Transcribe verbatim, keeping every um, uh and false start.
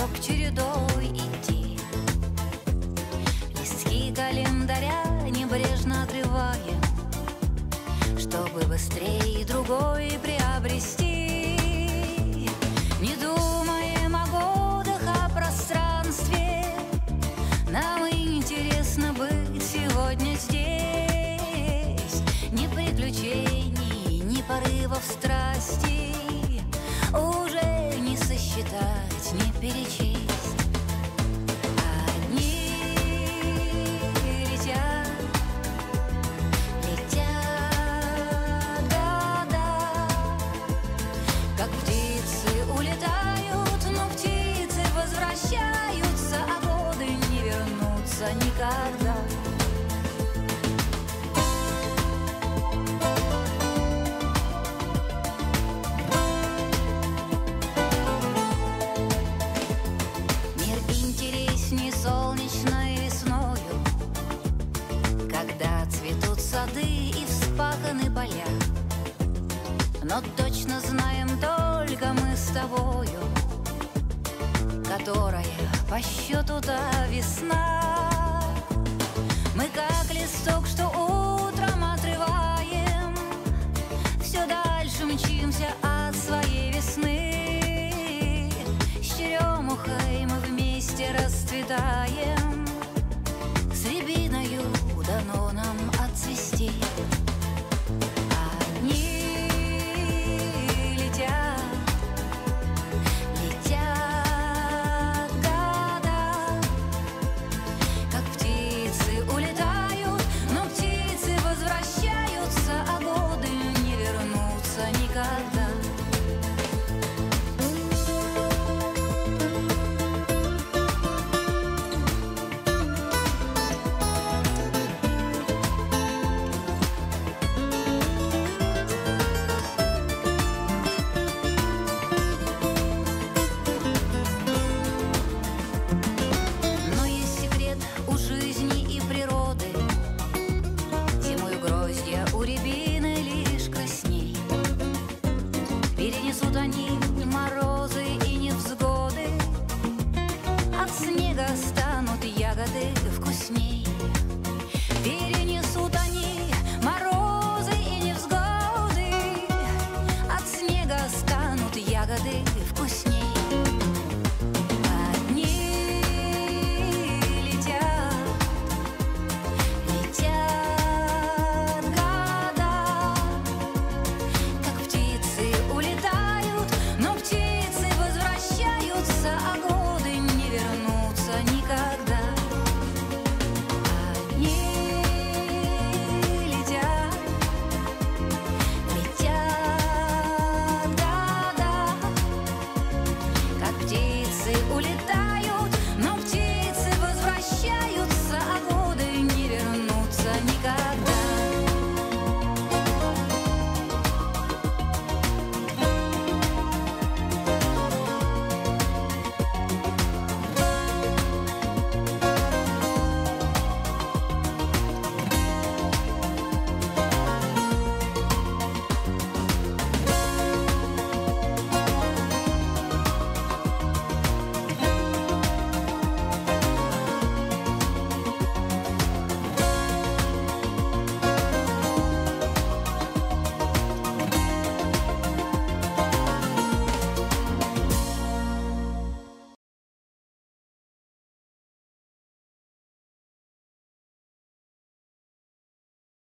срок чередой идти. Листки календаря небрежно отрываем, чтобы быстрее другой приобрести. Не думаем о годах, о пространстве, нам интересно быть сегодня здесь. Ни приключений, ни порывов страсти уже не сосчитать, не перечесть. Одни летят, летят года, как птицы улетают, но птицы возвращаются, а годы не вернутся никогда. Солнечной весною, когда цветут сады и вспаханы поля. Но точно знаем только мы с тобою, которая по счету та весна. Мы как листок, что утром отрываем, все дальше мчимся от своей весны. С черемухой мы вместе расцветаем, с рябиною дано нам отцвести. Одни летят, летят года, как птицы улетают, но птицы возвращаются, а годы не вернутся никогда. Перенесут они морозы и невзгоды, от снега станут ягоды вкусней. Перенесут они морозы и невзгоды, от снега станут ягоды вкусней. Одни летят, летят года, как птицы улетают, но птицы возвращаются, а годы не вернутся никогда. Одни летят, летят года, как птицы улетают.